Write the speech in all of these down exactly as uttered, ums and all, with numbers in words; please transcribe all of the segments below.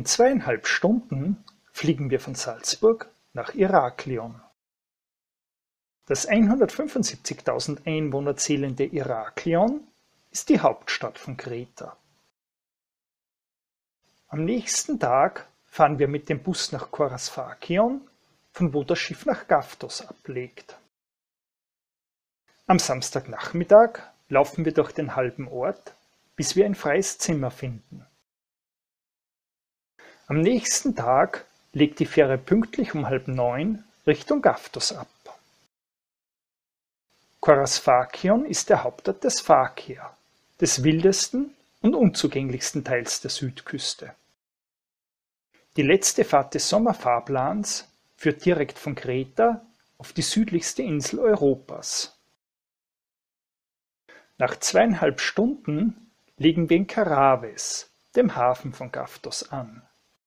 In zweieinhalb Stunden fliegen wir von Salzburg nach Iraklion. Das hundertfünfundsiebzigtausend Einwohner zählende Iraklion ist die Hauptstadt von Kreta. Am nächsten Tag fahren wir mit dem Bus nach Korasfakion, von wo das Schiff nach Gaftos ablegt. Am Samstagnachmittag laufen wir durch den halben Ort, bis wir ein freies Zimmer finden. Am nächsten Tag legt die Fähre pünktlich um halb neun Richtung Gaftos ab. Korasfakion ist der Hauptort des Fakir, des wildesten und unzugänglichsten Teils der Südküste. Die letzte Fahrt des Sommerfahrplans führt direkt von Kreta auf die südlichste Insel Europas. Nach zweieinhalb Stunden legen wir in Karaves, dem Hafen von Gaftos, an.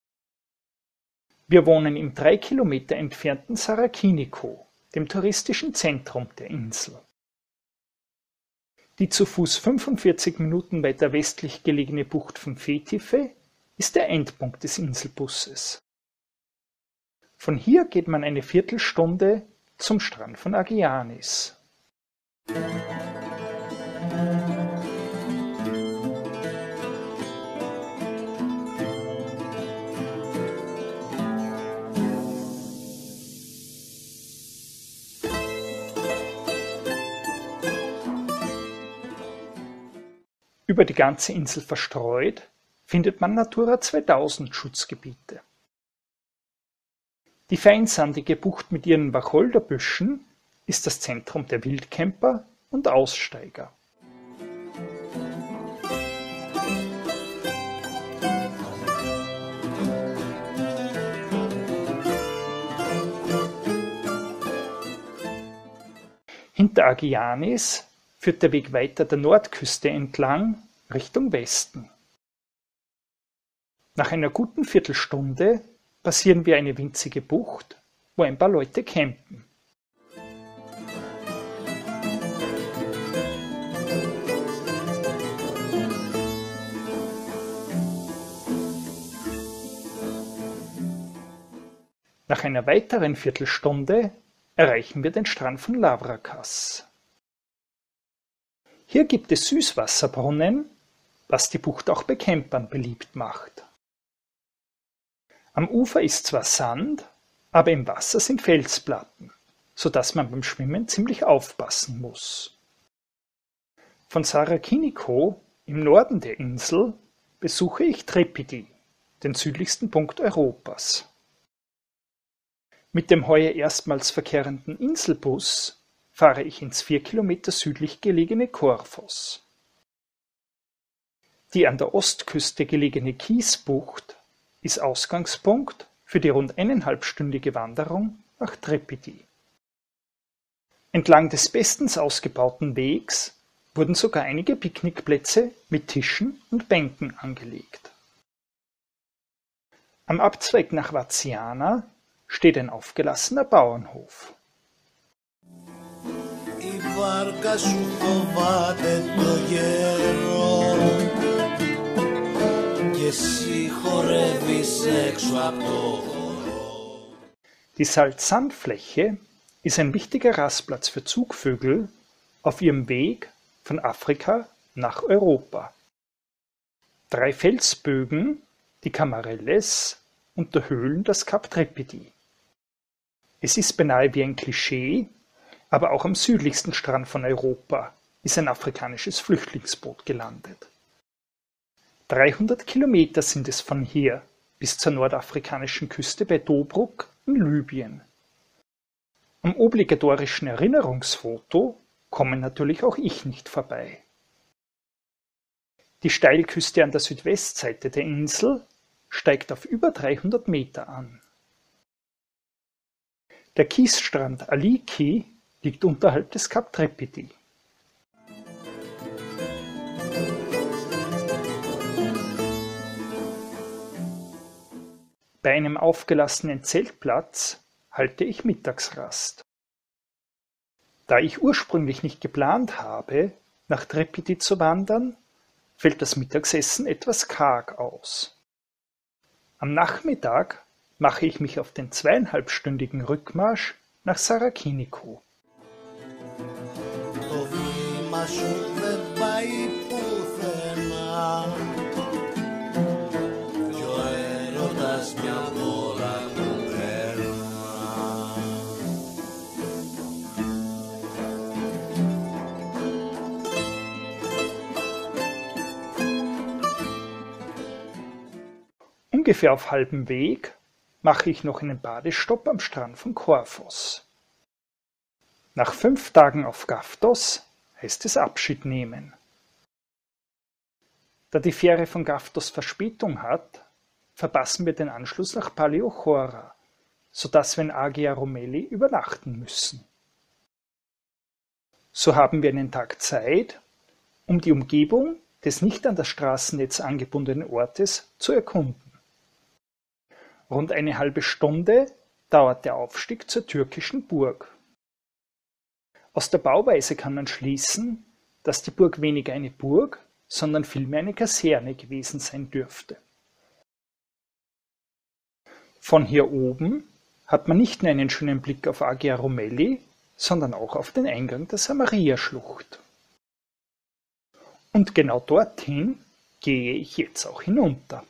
Wir wohnen im drei Kilometer entfernten Sarakiniko, dem touristischen Zentrum der Insel. Die zu Fuß fünfundvierzig Minuten weiter westlich gelegene Bucht von Fetife ist der Endpunkt des Inselbusses. Von hier geht man eine Viertelstunde zum Strand von Agianis. Über die ganze Insel verstreut findet man Natura zweitausend Schutzgebiete. Die feinsandige Bucht mit ihren Wacholderbüschen ist das Zentrum der Wildcamper und Aussteiger. Hinter Agianis führt der Weg weiter der Nordküste entlang Richtung Westen. Nach einer guten Viertelstunde passieren wir eine winzige Bucht, wo ein paar Leute campen. Nach einer weiteren Viertelstunde erreichen wir den Strand von Lavrakas. Hier gibt es Süßwasserbrunnen, was die Bucht auch bei Campern beliebt macht. Am Ufer ist zwar Sand, aber im Wasser sind Felsplatten, sodass man beim Schwimmen ziemlich aufpassen muss. Von Sarakiniko im Norden der Insel besuche ich Tripidi, den südlichsten Punkt Europas. Mit dem heuer erstmals verkehrenden Inselbus fahre ich ins vier Kilometer südlich gelegene Korfos. Die an der Ostküste gelegene Kiesbucht ist Ausgangspunkt für die rund eineinhalbstündige Wanderung nach Tripidi. Entlang des bestens ausgebauten Wegs wurden sogar einige Picknickplätze mit Tischen und Bänken angelegt. Am Abzweig nach Vatsiana steht ein aufgelassener Bauernhof. Η βάρκα σου φοβάται το γέρο και εσύ χορεύεις έξω από το χώρο. Die Salzsandfläche ist ein wichtiger Rastplatz für Zugvögel auf ihrem Weg von Afrika nach Europa. Drei Felsbögen, die Camarelles, unterhöhlen das Kap Tripidi. Es ist beinahe wie ein Klischee, aber auch am südlichsten Strand von Europa ist ein afrikanisches Flüchtlingsboot gelandet. dreihundert Kilometer sind es von hier bis zur nordafrikanischen Küste bei Tobruk in Libyen. Am obligatorischen Erinnerungsfoto komme natürlich auch ich nicht vorbei. Die Steilküste an der Südwestseite der Insel steigt auf über dreihundert Meter an. Der Kiesstrand Aliki liegt unterhalb des Kap Tripidi. Bei einem aufgelassenen Zeltplatz halte ich Mittagsrast. Da ich ursprünglich nicht geplant habe, nach Tripidi zu wandern, fällt das Mittagsessen etwas karg aus. Am Nachmittag mache ich mich auf den zweieinhalbstündigen Rückmarsch nach Σαρακίνικο. Το βήμα σου δεν πάει πουθενά κι ο έρωτας μια βόλα του περνά. Ungefähr auf halbem Weg mache ich noch einen Badestopp am Strand von Korfos. Nach fünf Tagen auf Gaftos heißt es Abschied nehmen. Da die Fähre von Gaftos Verspätung hat, verpassen wir den Anschluss nach Paleochora, sodass wir in Agia Romelli übernachten müssen. So haben wir einen Tag Zeit, um die Umgebung des nicht an das Straßennetz angebundenen Ortes zu erkunden. Rund eine halbe Stunde dauert der Aufstieg zur türkischen Burg. Aus der Bauweise kann man schließen, dass die Burg weniger eine Burg, sondern vielmehr eine Kaserne gewesen sein dürfte. Von hier oben hat man nicht nur einen schönen Blick auf Agia Romelli, sondern auch auf den Eingang der Samaria-Schlucht. Und genau dorthin gehe ich jetzt auch hinunter.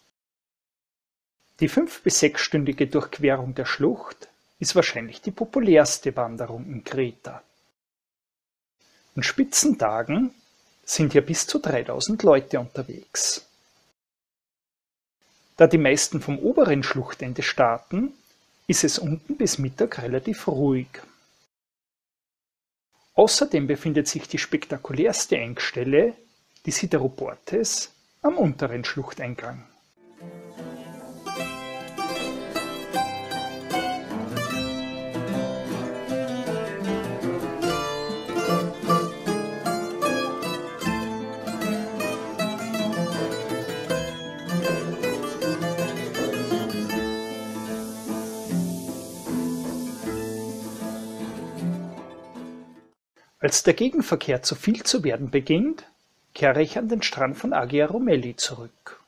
Die fünf- bis sechsstündige Durchquerung der Schlucht ist wahrscheinlich die populärste Wanderung in Kreta. An Spitzentagen sind hier bis zu dreitausend Leute unterwegs. Da die meisten vom oberen Schluchtende starten, ist es unten bis Mittag relativ ruhig. Außerdem befindet sich die spektakulärste Engstelle, die Sideroportes, am unteren Schluchteingang. Als der Gegenverkehr zu viel zu werden beginnt, kehre ich an den Strand von Agia Romelli zurück.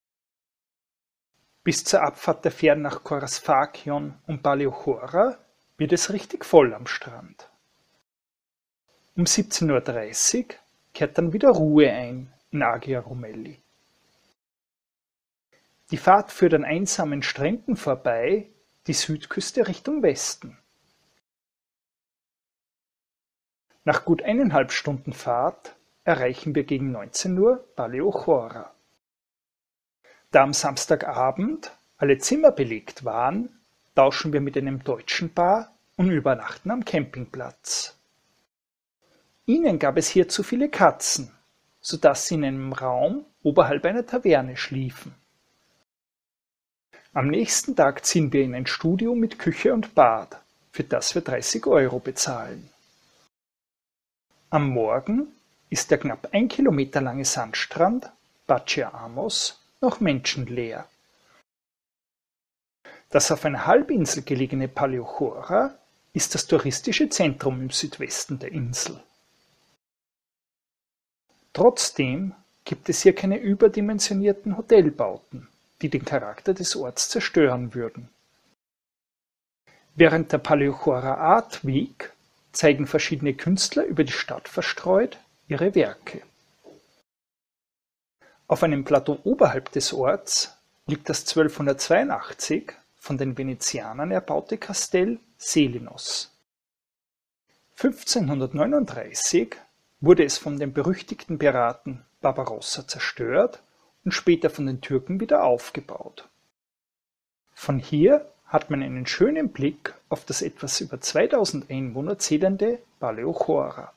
Bis zur Abfahrt der Fähren nach Korasfakion und Paleochora wird es richtig voll am Strand. Um siebzehn Uhr dreißig kehrt dann wieder Ruhe ein in Agia Romelli. Die Fahrt führt an einsamen Stränden vorbei, die Südküste Richtung Westen. Nach gut eineinhalb Stunden Fahrt erreichen wir gegen neunzehn Uhr Paleochora. Da am Samstagabend alle Zimmer belegt waren, tauschen wir mit einem deutschen Paar und übernachten am Campingplatz. Ihnen gab es hier zu viele Katzen, sodass sie in einem Raum oberhalb einer Taverne schliefen. Am nächsten Tag ziehen wir in ein Studio mit Küche und Bad, für das wir dreißig Euro bezahlen. Am Morgen ist der knapp ein Kilometer lange Sandstrand Bacia Amos noch menschenleer. Das auf einer Halbinsel gelegene Paleochora ist das touristische Zentrum im Südwesten der Insel. Trotzdem gibt es hier keine überdimensionierten Hotelbauten, die den Charakter des Orts zerstören würden. Während der Paleochora Art Week zeigen verschiedene Künstler über die Stadt verstreut ihre Werke. Auf einem Plateau oberhalb des Orts liegt das zwölfhundertzweiundachtzig von den Venezianern erbaute Kastell Selinos. fünfzehnhundertneununddreißig wurde es von dem berüchtigten Piraten Barbarossa zerstört und später von den Türken wieder aufgebaut. Von hier hat man einen schönen Blick auf das etwas über zweitausend Einwohner zählende Paleochora.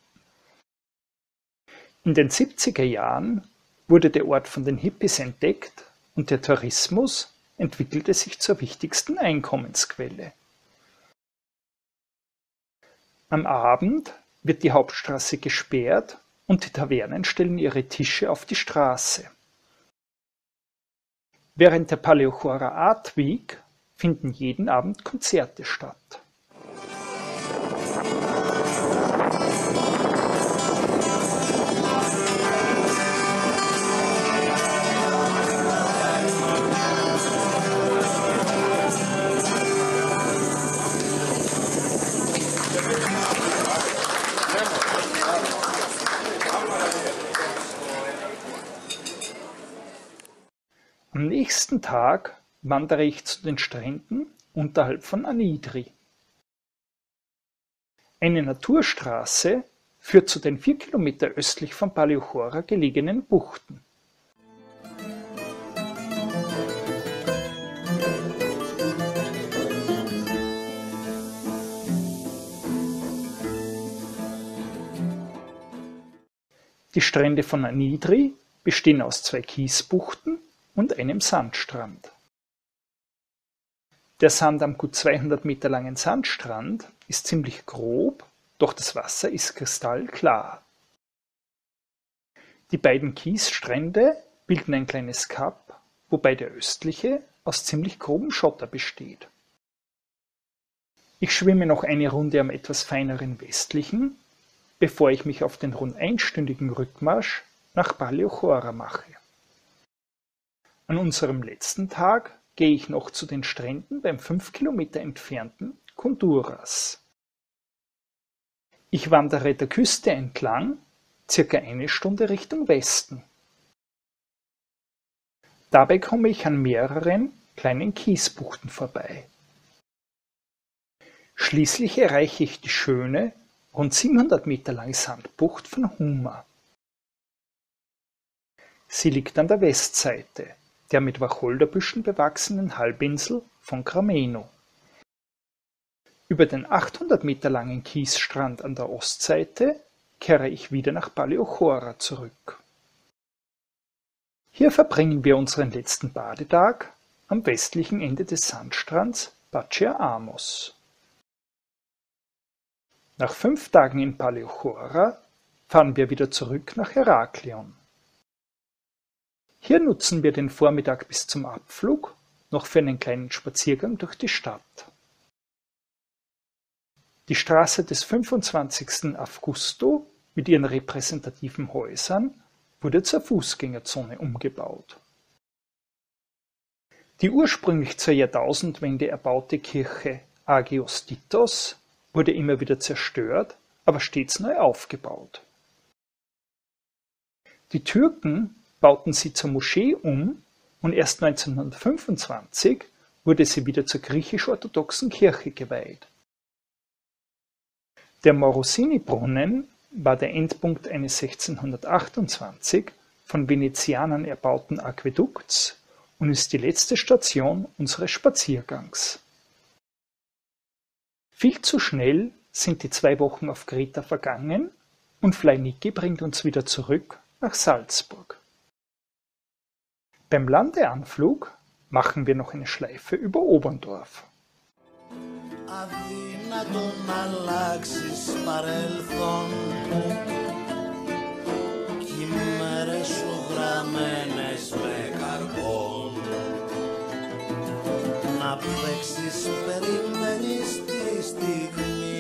In den siebziger Jahren wurde der Ort von den Hippies entdeckt und der Tourismus entwickelte sich zur wichtigsten Einkommensquelle. Am Abend wird die Hauptstraße gesperrt und die Tavernen stellen ihre Tische auf die Straße. Während der Paleochora Art Week finden jeden Abend Konzerte statt. Tag wandere ich zu den Stränden unterhalb von Anidri. Eine Naturstraße führt zu den vier Kilometer östlich von Paleochora gelegenen Buchten. Die Strände von Anidri bestehen aus zwei Kiesbuchten und einem Sandstrand. Der Sand am gut zweihundert Meter langen Sandstrand ist ziemlich grob, doch das Wasser ist kristallklar. Die beiden Kiesstrände bilden ein kleines Kap, wobei der östliche aus ziemlich grobem Schotter besteht. Ich schwimme noch eine Runde am etwas feineren westlichen, bevor ich mich auf den rund einstündigen Rückmarsch nach Paleochora mache. An unserem letzten Tag gehe ich noch zu den Stränden beim fünf Kilometer entfernten Konduras. Ich wandere der Küste entlang, circa eine Stunde Richtung Westen. Dabei komme ich an mehreren kleinen Kiesbuchten vorbei. Schließlich erreiche ich die schöne, rund siebenhundert Meter lange Sandbucht von Huma. Sie liegt an der Westseite der mit Wacholderbüschen bewachsenen Halbinsel von Grameno. Über den achthundert Meter langen Kiesstrand an der Ostseite kehre ich wieder nach Paleochora zurück. Hier verbringen wir unseren letzten Badetag am westlichen Ende des Sandstrands Bacia Amos. Nach fünf Tagen in Paleochora fahren wir wieder zurück nach Heraklion. Hier nutzen wir den Vormittag bis zum Abflug noch für einen kleinen Spaziergang durch die Stadt. Die Straße des fünfundzwanzigsten Augusto mit ihren repräsentativen Häusern wurde zur Fußgängerzone umgebaut. Die ursprünglich zur Jahrtausendwende erbaute Kirche Agios Titos wurde immer wieder zerstört, aber stets neu aufgebaut. Die Türken bauten sie zur Moschee um und erst neunzehnhundertfünfundzwanzig wurde sie wieder zur griechisch-orthodoxen Kirche geweiht. Der Morosini-Brunnen war der Endpunkt eines sechzehnhundertachtundzwanzig von Venezianern erbauten Aquädukts und ist die letzte Station unseres Spaziergangs. Viel zu schnell sind die zwei Wochen auf Kreta vergangen und Fleiniki bringt uns wieder zurück nach Salzburg. Beim Landeanflug machen wir noch eine Schleife über Oberndorf. Αδύνατο να αλλάξεις παρελθόν κι οι μέρες σου γραμμένες με καρμπόν να παίξεις περιμένεις τη στιγμή